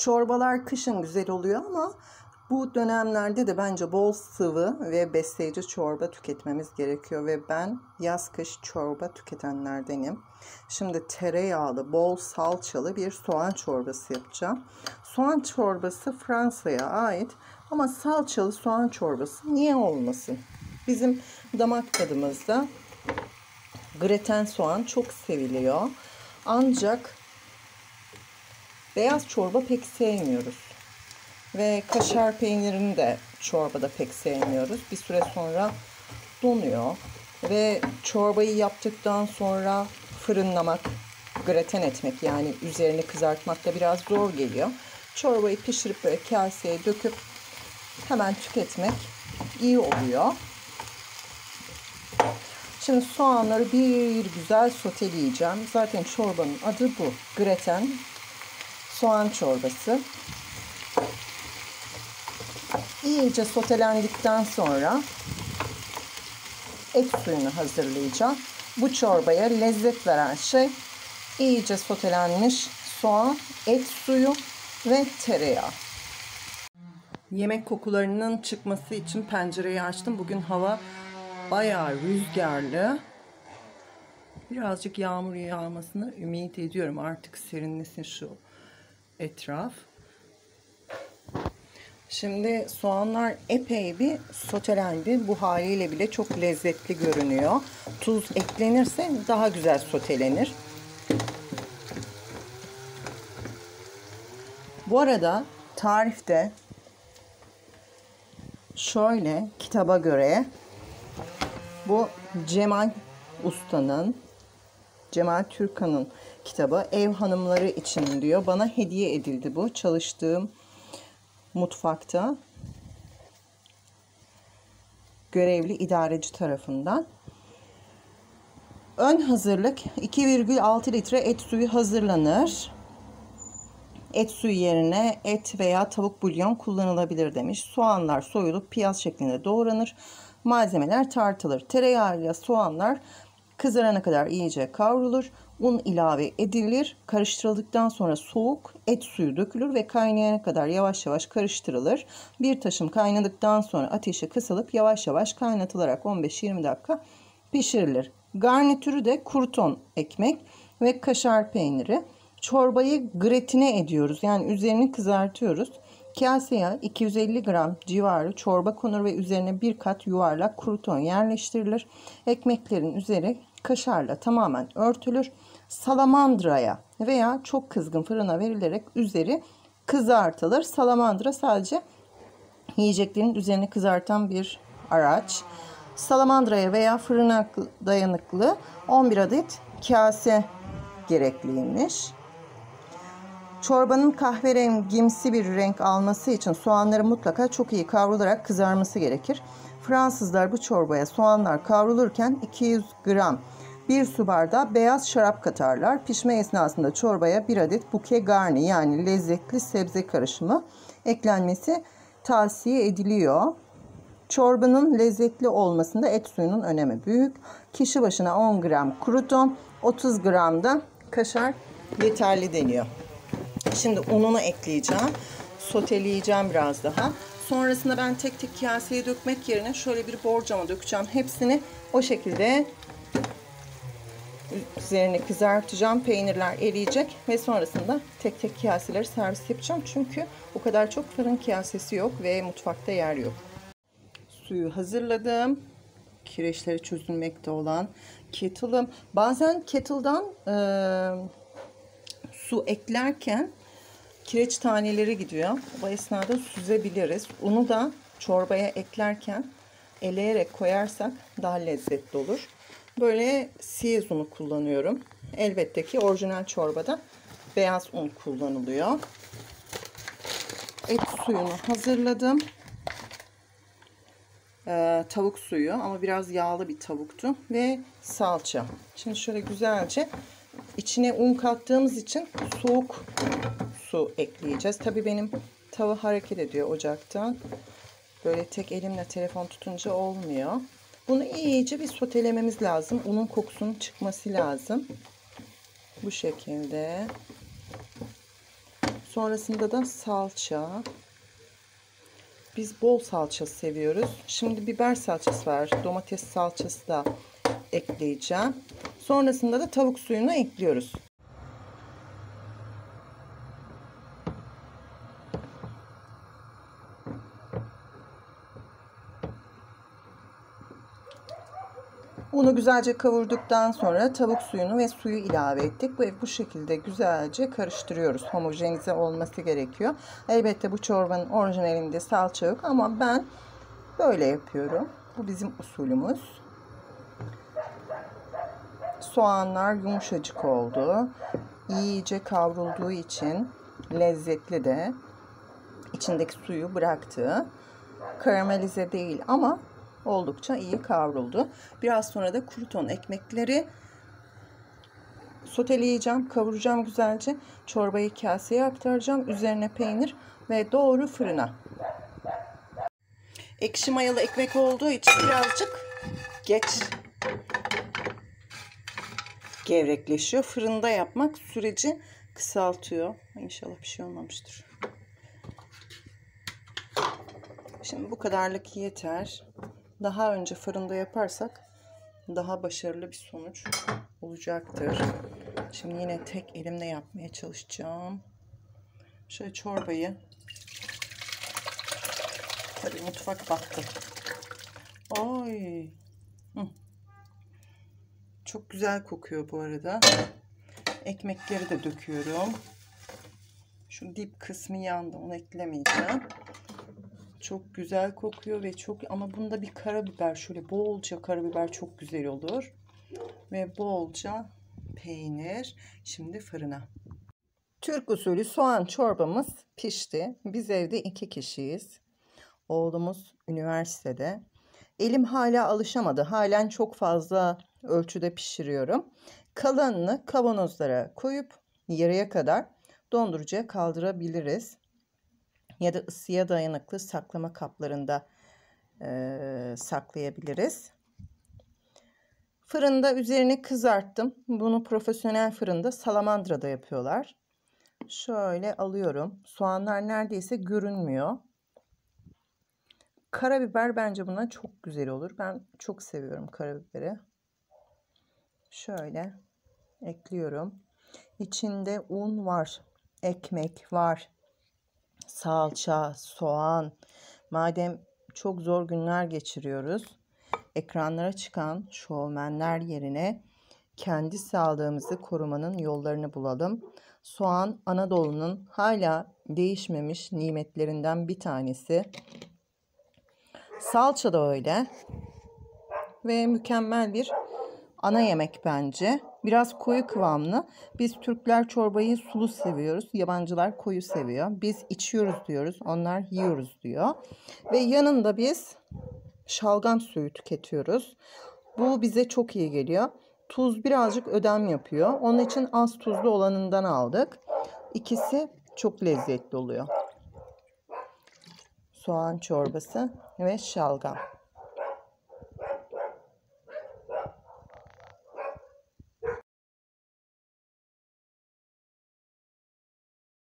Çorbalar kışın güzel oluyor ama bu dönemlerde de bence bol sıvı ve besleyici çorba tüketmemiz gerekiyor ve ben yaz kış çorba tüketenlerdenim. Şimdi tereyağlı, bol salçalı bir soğan çorbası yapacağım. Soğan çorbası Fransa'ya ait ama salçalı soğan çorbası niye olmasın? Bizim damak tadımızda graten soğan çok seviliyor. Ancak beyaz çorba pek sevmiyoruz. Ve kaşar peynirini de çorbada pek sevmiyoruz. Bir süre sonra donuyor. Ve çorbayı yaptıktan sonra fırınlamak, graten etmek yani üzerini kızartmak da biraz zor geliyor. Çorbayı pişirip böyle kaseye döküp hemen tüketmek iyi oluyor. Şimdi soğanları bir güzel soteleyeceğim. Zaten çorbanın adı bu. Graten soğan çorbası. İyice sotelendikten sonra et suyunu hazırlayacağım. Bu çorbaya lezzet veren şey iyice sotelenmiş soğan, et suyu ve tereyağı. Yemek kokularının çıkması için pencereyi açtım. Bugün hava bayağı rüzgarlı. Birazcık yağmur yağmasını ümit ediyorum. Artık serinlesin şu etraf. Şimdi soğanlar epey bir sotelendi. Bu haliyle bile çok lezzetli görünüyor. Tuz eklenirse daha güzel sotelenir. Bu arada tarifte şöyle kitaba göre bu Cemal Usta'nın, Cemal Türkan'ın kitabı Ev Hanımları için diyor. Bana hediye edildi bu. Çalıştığım mutfakta görevli idareci tarafından. Ön hazırlık 2,6 litre et suyu hazırlanır. Et suyu yerine et veya tavuk bulyon kullanılabilir demiş. Soğanlar soyulup piyaz şeklinde doğranır. Malzemeler tartılır. Tereyağıyla soğanlar kızarana kadar iyice kavrulur. Un ilave edilir. Karıştırıldıktan sonra soğuk et suyu dökülür ve kaynayana kadar yavaş yavaş karıştırılır. Bir taşım kaynadıktan sonra ateşi kısılıp yavaş yavaş kaynatılarak 15-20 dakika pişirilir. Garnitürü de kruton ekmek ve kaşar peyniri. Çorbayı gratine ediyoruz. Yani üzerini kızartıyoruz. Kaseye 250 gram civarı çorba konur ve üzerine bir kat yuvarlak kruton yerleştirilir. Ekmeklerin üzeri kaşarla tamamen örtülür. Salamandraya veya çok kızgın fırına verilerek üzeri kızartılır. Salamandıra sadece yiyeceklerin üzerini kızartan bir araç. Salamandıraya veya fırına dayanıklı 11 adet kase gerekliymiş. Çorbanın kahverengimsi bir renk alması için soğanların mutlaka çok iyi kavrularak kızarması gerekir. Fransızlar bu çorbaya soğanlar kavrulurken 200 gram 1 su bardağı beyaz şarap katarlar. Pişme esnasında çorbaya 1 adet buke garni yani lezzetli sebze karışımı eklenmesi tavsiye ediliyor. Çorbanın lezzetli olmasında et suyunun önemi büyük. Kişi başına 10 gram kruton, 30 gram da kaşar yeterli deniyor. Şimdi ununu ekleyeceğim. Soteleyeceğim biraz daha. Sonrasında ben tek tek kaseye dökmek yerine şöyle bir borcama dökeceğim. Hepsini o şekilde üzerini kızartacağım. Peynirler eriyecek ve sonrasında tek tek kaseleri servis yapacağım. Çünkü o kadar çok fırın kasesi yok ve mutfakta yer yok. Suyu hazırladım. Kireçleri çözülmekte olan kettle'ım. Bazen kettle'dan su eklerken kireç taneleri gidiyor. Bu esnada süzebiliriz. Unu da çorbaya eklerken eleyerek koyarsak daha lezzetli olur. Böyle siyez unu kullanıyorum. Elbette ki orijinal çorbada beyaz un kullanılıyor. Et suyunu hazırladım. Tavuk suyu ama biraz yağlı bir tavuktu ve salça. Şimdi şöyle güzelce içine un kattığımız için soğuk su ekleyeceğiz. Tabii benim tava hareket ediyor ocaktan. Böyle tek elimle telefon tutunca olmuyor. Bunu iyice bir sotelememiz lazım. Unun kokusunun çıkması lazım. Bu şekilde Sonrasında da salça. Biz bol salça seviyoruz. Şimdi biber salçası var. Domates salçası da ekleyeceğim. Sonrasında da tavuk suyunu ekliyoruz. Unu güzelce kavurduktan sonra tavuk suyunu ve suyu ilave ettik. Bu şekilde güzelce karıştırıyoruz. Homojenize olması gerekiyor. Elbette bu çorbanın orijinalinde salça yok ama ben böyle yapıyorum. Bu bizim usulümüz. Soğanlar yumuşacık oldu. İyice kavrulduğu için lezzetli de. İçindeki suyu bıraktı. Karamelize değil ama oldukça iyi kavruldu. Biraz sonra da kruton ekmekleri soteleyeceğim, kavuracağım güzelce. Çorbayı kaseye aktaracağım. Üzerine peynir ve doğru fırına. Ekşi mayalı ekmek olduğu için birazcık geç gevrekleşiyor. Fırında yapmak süreci kısaltıyor. İnşallah bir şey olmamıştır. Şimdi bu kadarlık yeter. Daha önce fırında yaparsak daha başarılı bir sonuç olacaktır. Şimdi yine tek elimle yapmaya çalışacağım. Şöyle çorbayı. Tabii mutfak battı. Ay. Çok güzel kokuyor bu arada. Ekmekleri de döküyorum. Şu dip kısmı yandı. Onu eklemeyeceğim. Çok güzel kokuyor ve ama bunda bir karabiber, şöyle bolca karabiber çok güzel olur. Ve bolca peynir. Şimdi fırına. Türk usulü soğan çorbamız pişti. Biz evde 2 kişiyiz. Oğlumuz üniversitede. Elim hala alışamadı. Halen çok fazla ölçüde pişiriyorum. Kalanını kavanozlara koyup yarıya kadar dondurucuya kaldırabiliriz. Ya da ısıya dayanıklı saklama kaplarında saklayabiliriz. Fırında üzerini kızarttım. Bunu profesyonel fırında Salamandıra'da yapıyorlar. Şöyle alıyorum. Soğanlar neredeyse görünmüyor. Karabiber bence buna çok güzel olur. Ben çok seviyorum karabiberi. Şöyle ekliyorum. İçinde un var, ekmek var, salça, soğan. Madem çok zor günler geçiriyoruz, ekranlara çıkan şovmenler yerine kendi sağlığımızı korumanın yollarını bulalım. Soğan Anadolu'nun hala değişmemiş nimetlerinden bir tanesi. Salça da öyle. Ve mükemmel bir ana yemek bence. Biraz koyu kıvamlı. Biz Türkler çorbayı sulu seviyoruz. Yabancılar koyu seviyor. Biz içiyoruz diyoruz. Onlar yiyoruz diyor. Ve yanında biz şalgam suyu tüketiyoruz. Bu bize çok iyi geliyor. Tuz birazcık ödem yapıyor. Onun için az tuzlu olanından aldık. İkisi çok lezzetli oluyor. Soğan çorbası ve şalgam.